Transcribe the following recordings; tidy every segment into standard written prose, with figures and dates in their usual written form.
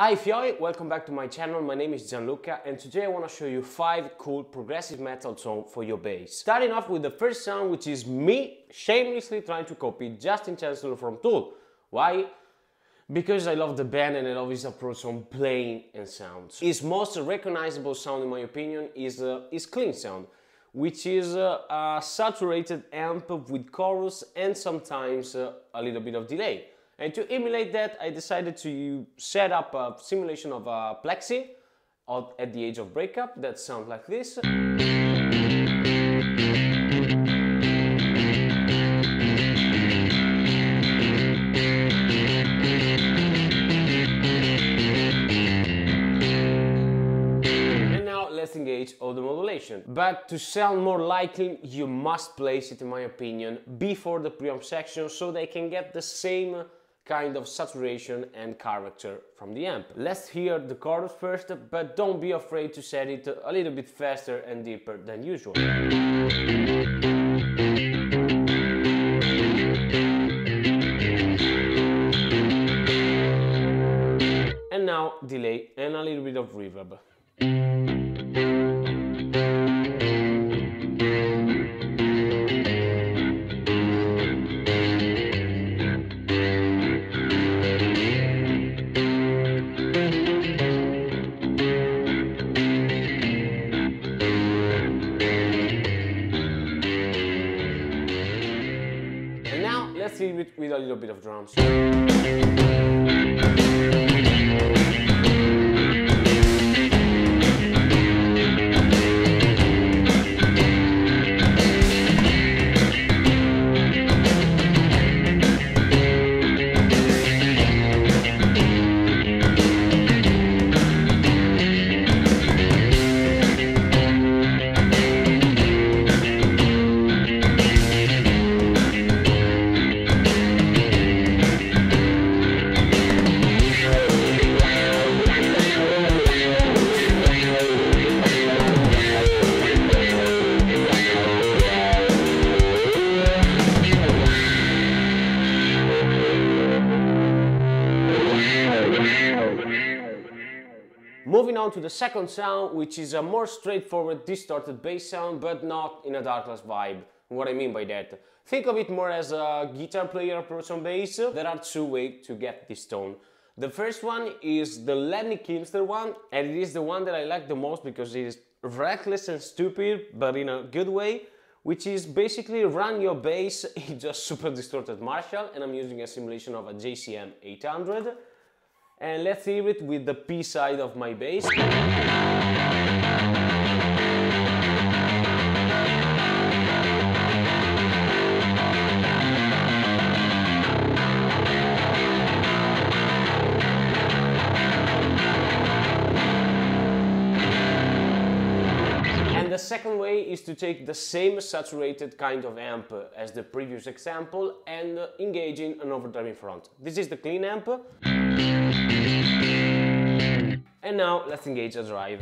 Hi Fioi, welcome back to my channel. My name is Gianluca and today I want to show you 5 cool progressive metal songs for your bass. Starting off with the first sound, which is me shamelessly trying to copy Justin Chancellor from Tool. Why? Because I love the band and I love his approach on playing and sounds. His most recognizable sound in my opinion is his clean sound, which is a saturated amp with chorus and sometimes a little bit of delay. And to emulate that, I decided to set up a simulation of a plexi at the age of breakup that sounds like this. And now let's engage all the modulation. But to sound more likely, you must place it, in my opinion, before the preamp section so they can get the same kind of saturation and character from the amp. Let's hear the chorus first, but don't be afraid to set it a little bit faster and deeper than usual. And now delay and a little bit of reverb. Let's see it with a little bit of drums. Moving on to the second sound, which is a more straightforward distorted bass sound, but not in a darkless vibe. What I mean by that? Think of it more as a guitar player approach on bass. There are two ways to get this tone. The first one is the Lemmy one, and it is the one that I like the most because it is reckless and stupid, but in a good way, which is basically run your bass in just super distorted Marshall, and I'm using a simulation of a JCM 800. And let's hear it with the P side of my bass. And the second way is to take the same saturated kind of amp as the previous example and engage in an overdrive in front. This is the clean amp. And now let's engage a drive.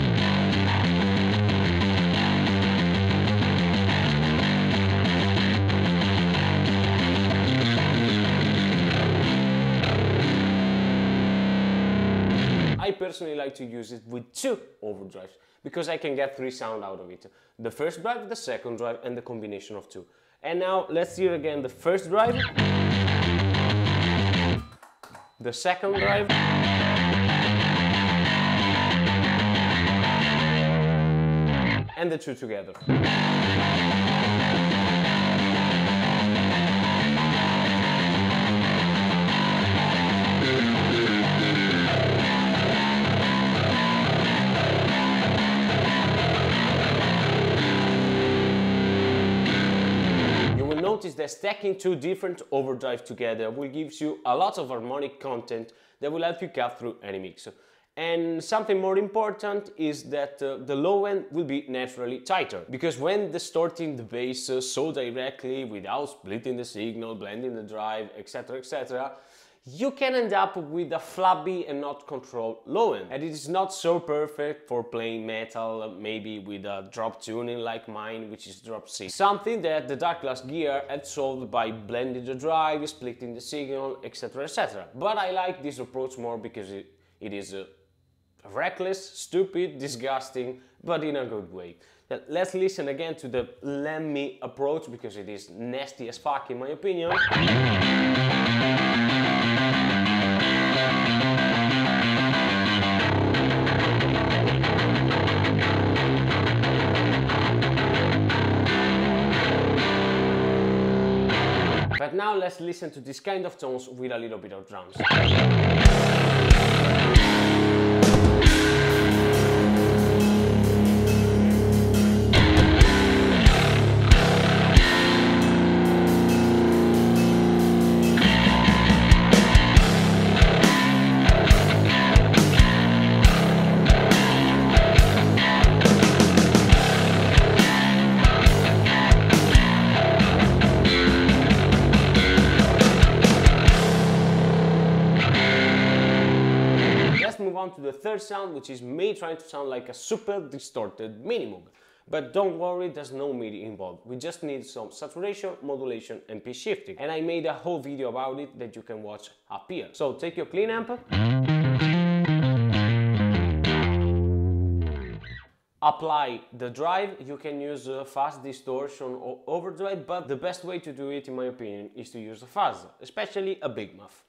I personally like to use it with 2 overdrives because I can get 3 sound out of it. The first drive, the second drive, and the combination of 2. And now let's hear again the first drive, the second drive, and the 2 together. You will notice that stacking 2 different overdrives together will give you a lot of harmonic content that will help you cut through any mix. And something more important is that the low end will be naturally tighter, because when distorting the bass so directly without splitting the signal, blending the drive, etc., you can end up with a flabby and not controlled low end. And it is not so perfect for playing metal, maybe with a drop tuning like mine, which is drop C. Something that the Dark gear had solved by blending the drive, splitting the signal, etc. But I like this approach more because it It is reckless, stupid, disgusting, but in a good way. Let's listen again to the Lemmy approach, because it is nasty as fuck in my opinion. But now let's listen to this kind of tones with a little bit of drums. To the third sound, which is me trying to sound like a super distorted MiniMoog. But don't worry, there's no MIDI involved. We just need some saturation, modulation and pitch shifting. And I made a whole video about it that you can watch up here. So take your clean amp, apply the drive. You can use fuzz, distortion or overdrive, but the best way to do it in my opinion is to use a fuzz, especially a big muff.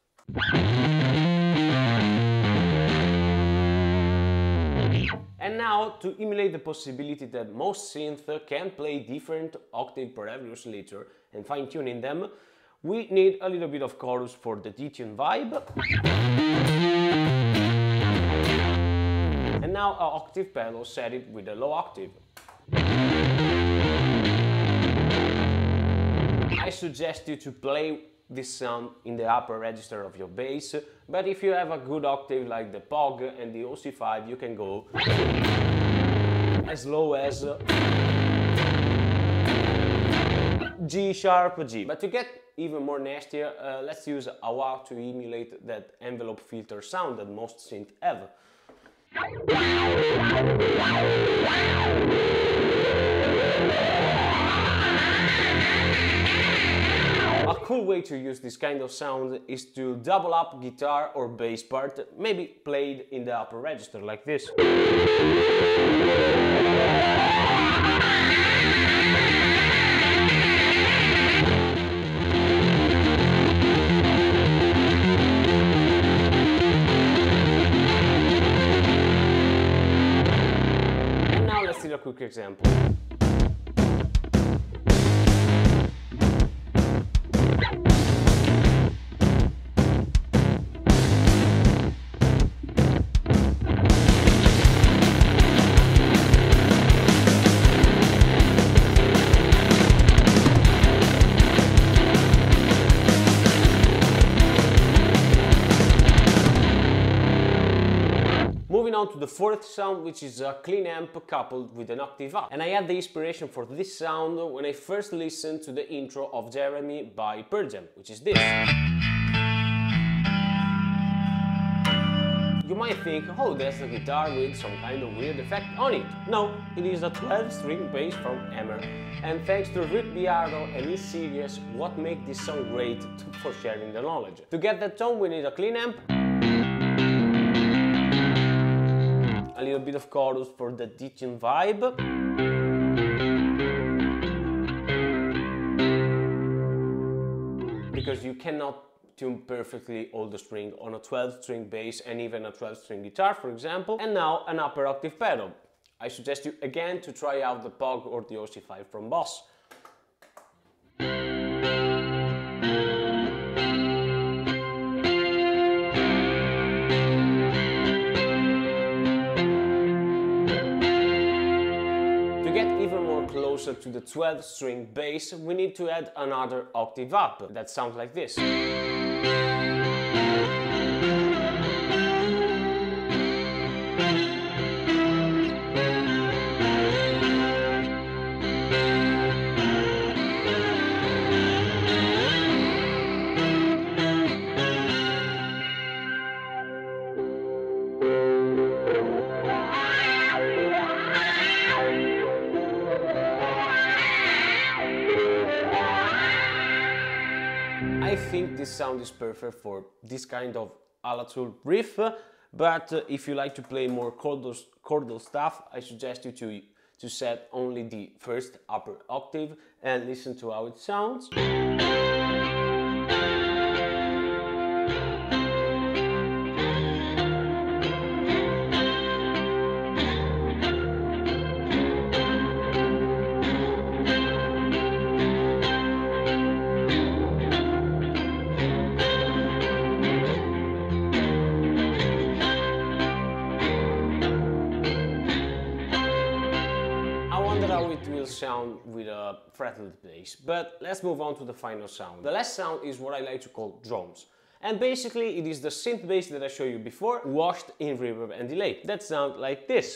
And now, to emulate the possibility that most synths can play different octave per every oscillator and fine-tuning them, we need a little bit of chorus for the detune vibe. And now an octave pedal, set it with a low octave. I suggest you to play this sound in the upper register of your bass, but if you have a good octave like the POG and the OC5, you can go as low as G sharp G. But to get even more nastier, let's use a wah to emulate that envelope filter sound that most synths have. A cool way to use this kind of sound is to double up guitar or bass part, maybe played in the upper register like this. And now let's see a quick example. Moving on to the fourth sound, which is a clean amp coupled with an octave up. And I had the inspiration for this sound when I first listened to the intro of Jeremy by Pearl Jam, which is this. You might think, oh, that's a guitar with some kind of weird effect on it. No, it is a 12-string bass from Hammer. And thanks to Rick Biardo and his series, what makes this song great for sharing the knowledge. To get that tone, we need a clean amp, a little bit of chorus for the detune vibe, because you cannot tune perfectly all the string on a 12-string bass and even a 12-string guitar, for example. And now an upper octave pedal. I suggest you again to try out the POG or the OC5 from Boss. Closer to the 12-string bass, we need to add another octave up. That sounds like this. I think this sound is perfect for this kind of Alatul riff, But if you like to play more chordal stuff, I suggest you to set only the first upper octave and listen to how it sounds. How it will sound with a fretless bass, but let's move on to the final sound. The last sound is what I like to call drums, and basically it is the synth bass that I showed you before, washed in reverb and delay. That sounds like this.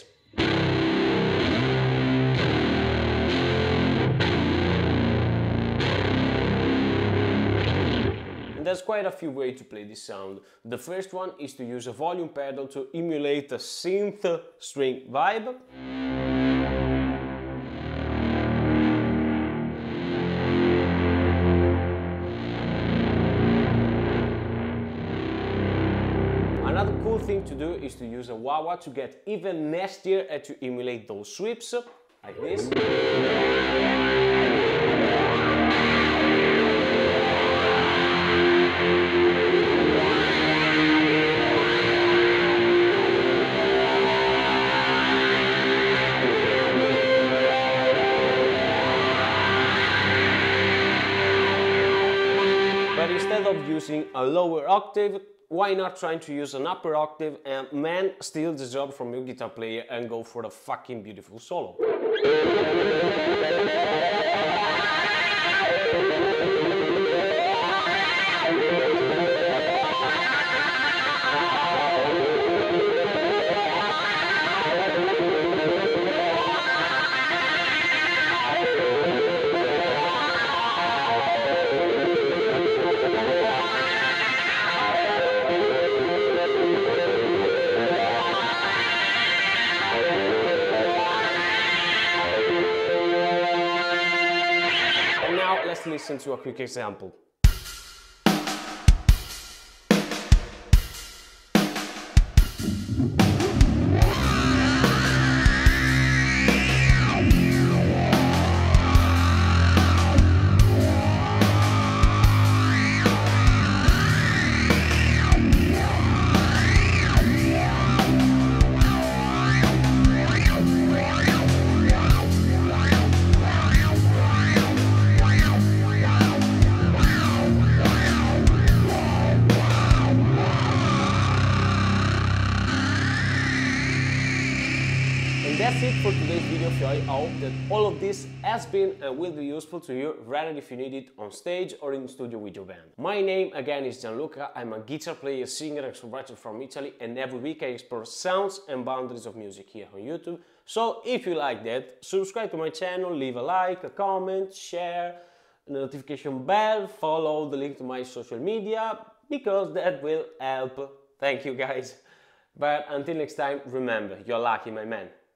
And there's quite a few ways to play this sound. The first one is to use a volume pedal to emulate a synth string vibe. Another cool thing to do is to use a wah-wah to get even nastier and to emulate those sweeps, like this. But instead of using a lower octave, why not trying to use an upper octave and man, steal the job from your guitar player and go for the fucking beautiful solo. Let's listen to a quick example. That's it for today's video. I hope that all of this has been and will be useful to you, rather if you need it on stage or in the studio with your band. My name again is Gianluca. I'm a guitar player, singer and songwriter from Italy, and every week I explore sounds and boundaries of music here on YouTube. So if you like that, subscribe to my channel, leave a like, a comment, share, the notification bell, follow the link to my social media, because that will help. Thank you guys. But until next time, remember, you're lucky, my man.